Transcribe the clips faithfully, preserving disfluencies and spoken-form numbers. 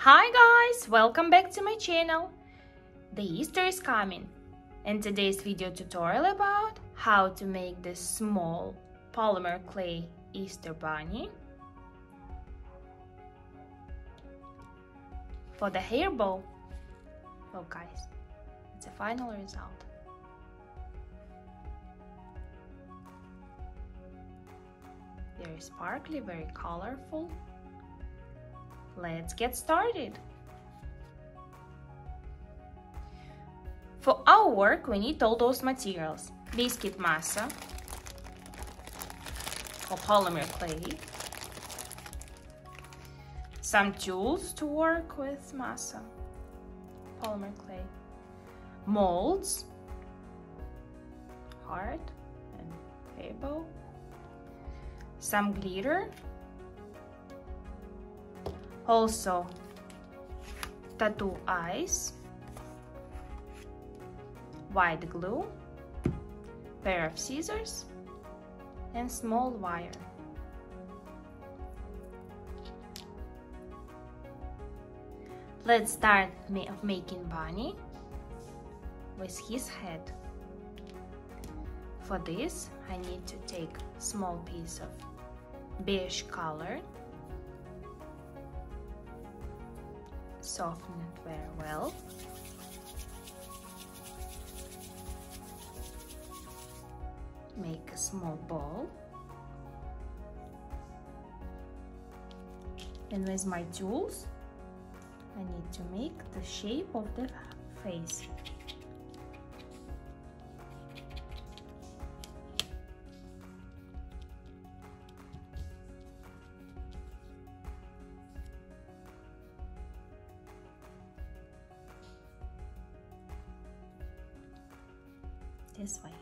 Hi guys, welcome back to my channel. The Easter is coming and today's video tutorial about how to make this small polymer clay Easter bunny. For the hair bow, look guys, it's a final result. Very sparkly, very colorful. Let's get started. For our work, we need all those materials. Biscuit masa or polymer clay. Some tools to work with masa, polymer clay. Molds, heart and hair bow. Some glitter. Also, tattoo eyes, white glue, pair of scissors, and small wire. Let's start ma of making bunny with his head. For this, I need to take small piece of beige color. Soften it very well. Make a small ball. And with my tools, I need to make the shape of the face. This way.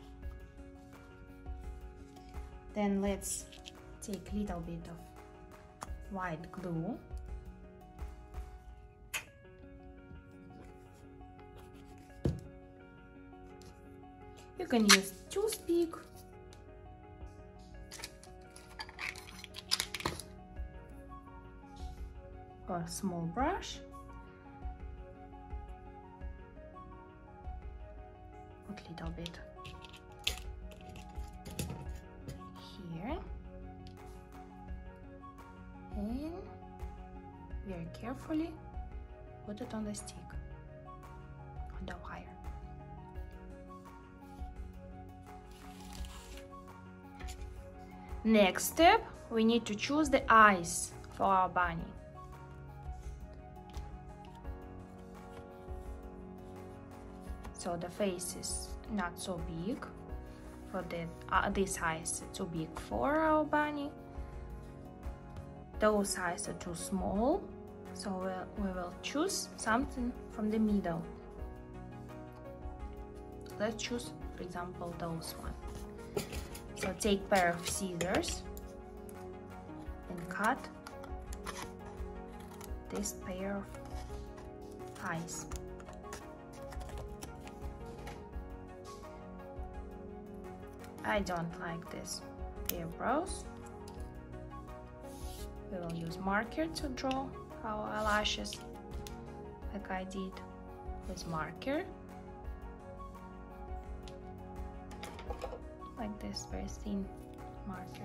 Then let's take a little bit of white glue. You can use toothpick or a small brush. Put a little bit here and very carefully put it on the stick, on the wire. Next step, we need to choose the eyes for our bunny. So the face is not so big. For the, uh, this eyes too big for our bunny. Those eyes are too small. So we'll, we will choose something from the middle. Let's choose, for example, those one. So take pair of scissors and cut this pair of eyes. I don't like this eyebrows. We will use marker to draw our eyelashes, like I did with marker. Like this, very thin marker.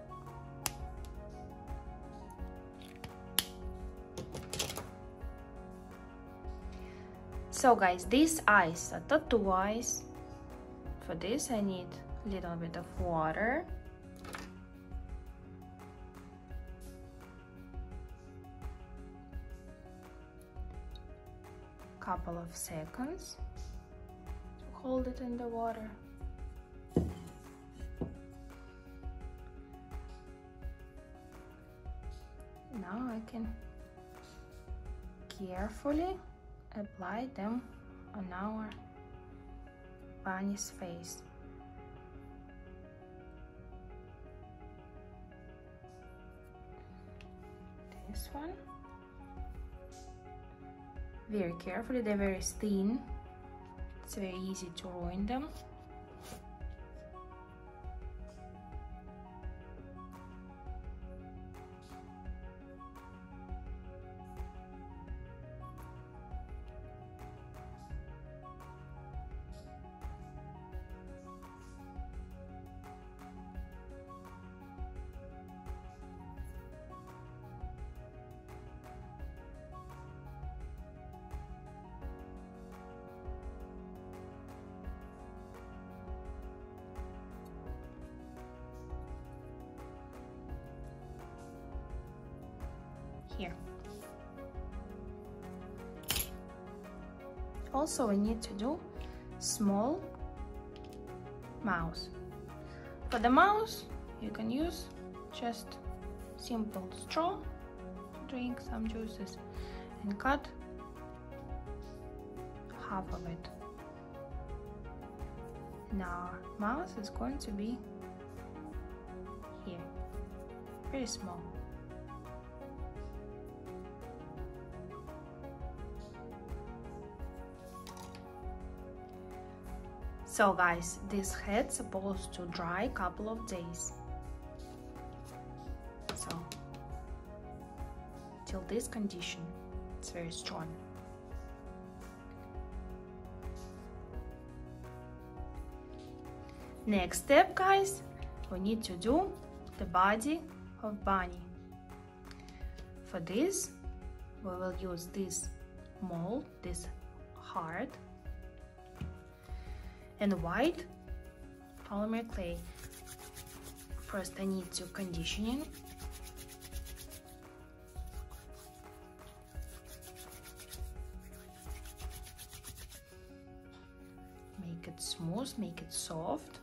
So guys, these eyes are tattoo eyes. For this I need a little bit of water. Couple of seconds to hold it in the water. Now I can carefully apply them on our bunny's face. This one. Very carefully, they're very thin. It's very easy to ruin them. here. Also, we need to do small mouse. For the mouse, you can use just simple straw, drink some juices, and cut half of it. Now our mouse is going to be here, very small. So guys, this head's supposed to dry a couple of days. So, till this condition, it's very strong. Next step, guys, we need to do the body of bunny. For this, we will use this mold, this heart, and white polymer clay. First I need to condition it. Make it smooth, make it soft.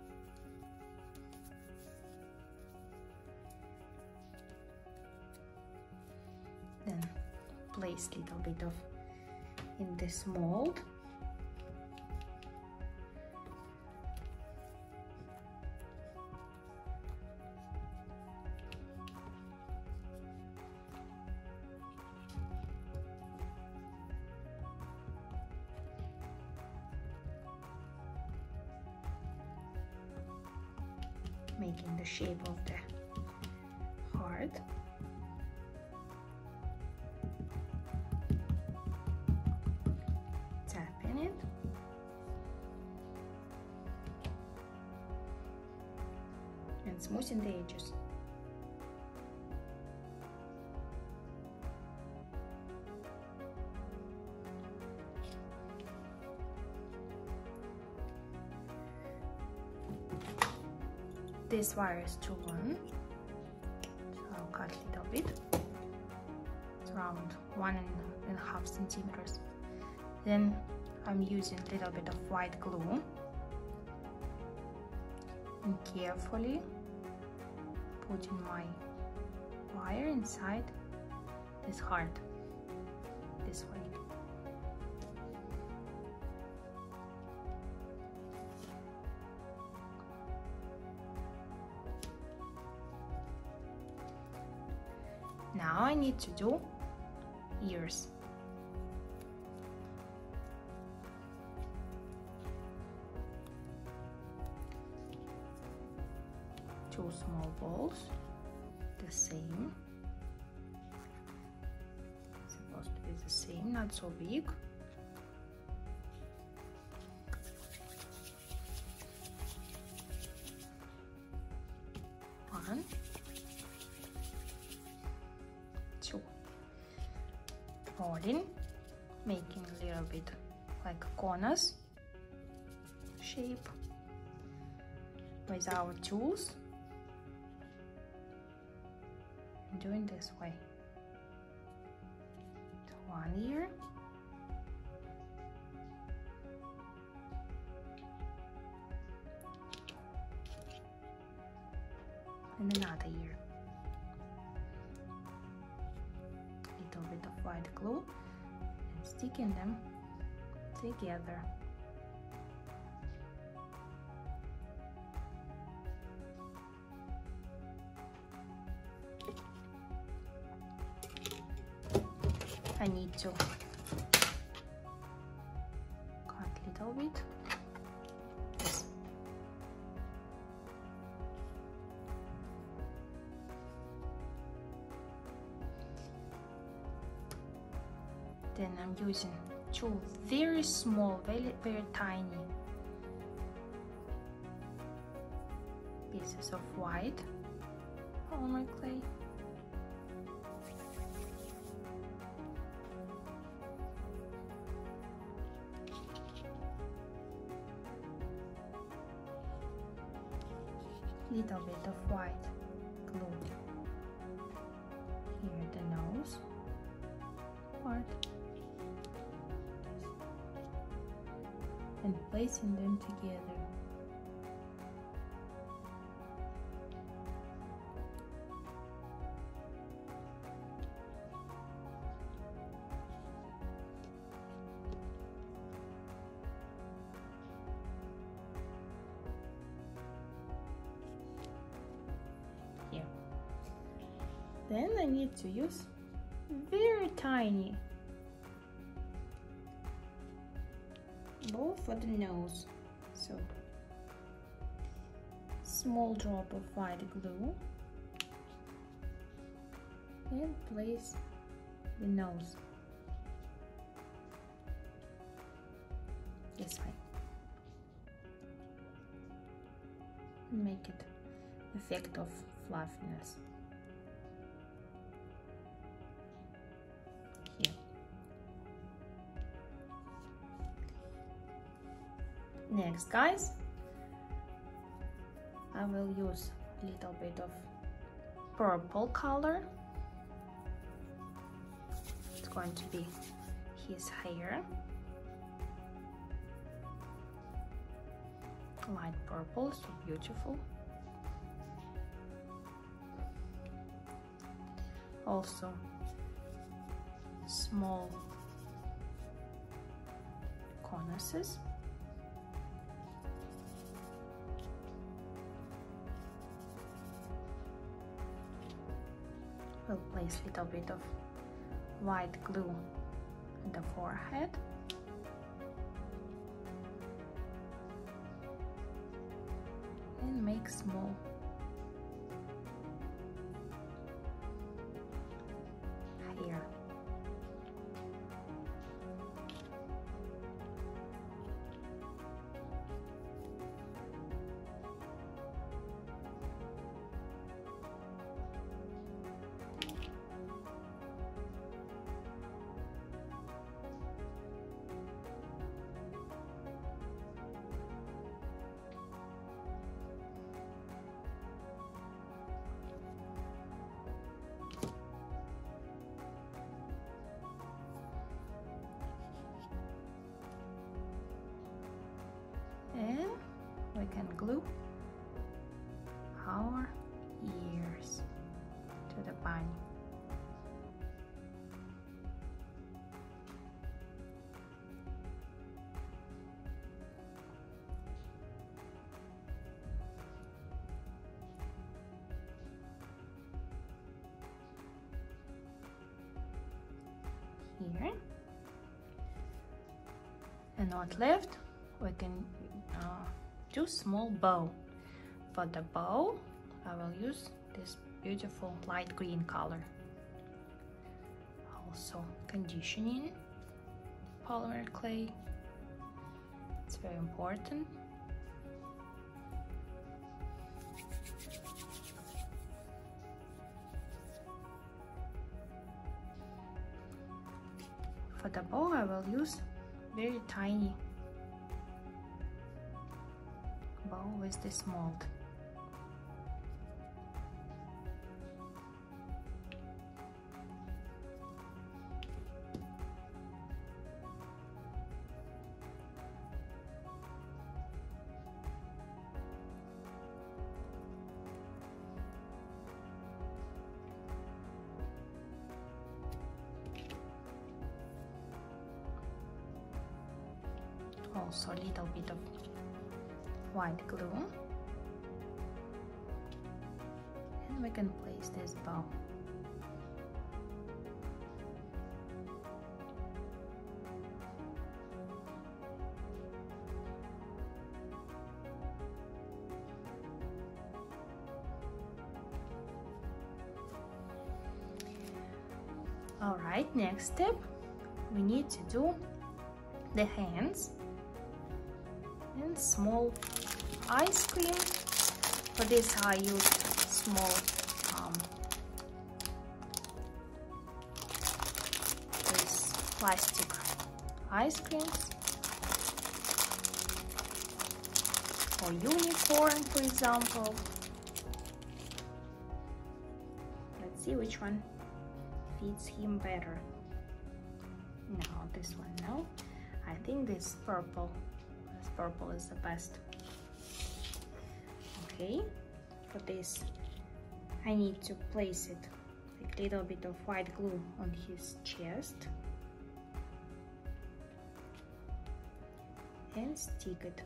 Then place a little bit of in this mold. Making the shape of the heart. Tapping it. And smoothing the edges. This wire is too long, so I'll cut a little bit. It's around one and a half centimeters. Then I'm using a little bit of white glue and carefully putting my wire inside this heart, this way. Now I need to do ears. Two small balls, the same. Supposed to be the same, not so big. One. Folding, making a little bit like corners shape with our tools, and doing this way. One ear, and another ear. Little bit of white glue and sticking them together. I need to cut a little bit. Yes. Then I'm using two very small, very, very tiny pieces of white polymer clay. Little bit of white glue here at the nose. part and placing them together. Here. Then I need to use very tiny ball for the nose. So small drop of white glue and place the nose this way. Make it effect of fluffiness. Here. Next, guys, I will use a little bit of purple color. It's going to be his hair. Light purple, so beautiful. Also small conusses. We'll place a little bit of white glue on the forehead. And make small hair. And we can glue our ears to the bunny. Here. And what left, we can uh, do small bow. For the bow, I will use this beautiful light green color. Also conditioning polymer clay. It's very important. For the bow, I will use very tiny bow with this mold. Also a little bit of white glue, and we can place this bow. All right, next step, we need to do the hands and small ice cream. For this I used small um, this plastic ice creams for unicorn, for example. Let's see which one fits him better. No, this one, no. I think this purple, this purple is the best. Okay, for this, I need to place it like a little bit of white glue on his chest and stick it.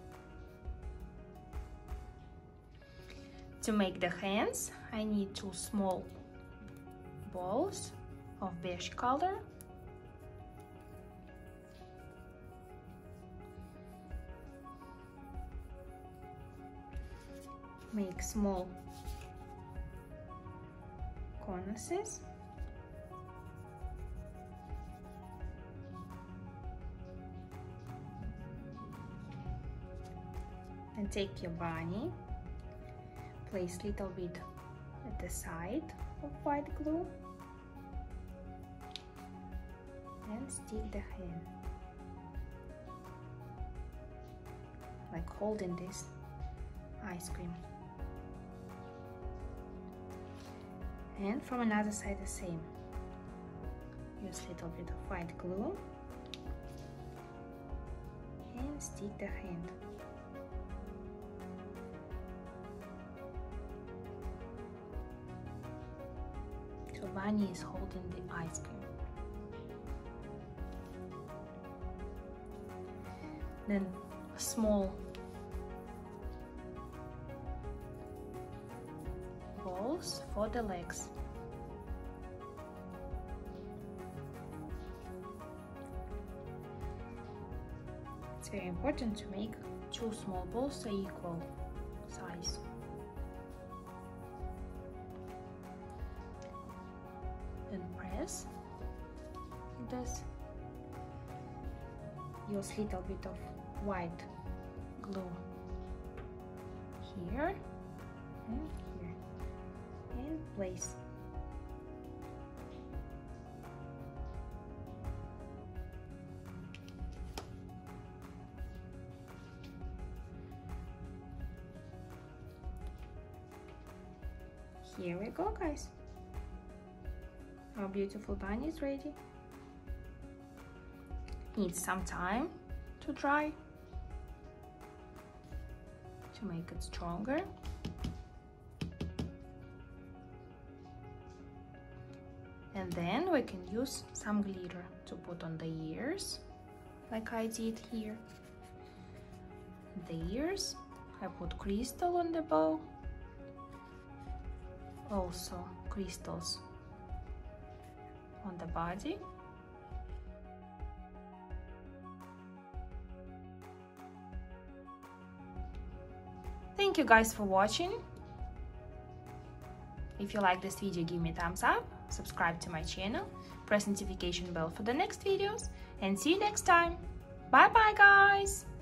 To make the hands, I need two small balls of beige color. Make small conusses. And take your bunny, place a little bit at the side of white glue and stick the hand, like holding this ice cream. And from another side the same. Use a little bit of white glue and stick the hand. So Bunny is holding the ice cream. Then a small balls for the legs. It's very important to make two small balls equal size. Then press this. Use a little bit of white glue here and here, and place. Here we go, guys. Our beautiful bunny is ready. Needs some time to dry to make it stronger. And then we can use some glitter to put on the ears, like I did here. The ears, I put crystal on the bow, also crystals on the body. Thank you guys for watching. If you like this video, give me a thumbs up, subscribe to my channel, press notification bell for the next videos, and see you next time. Bye bye, guys!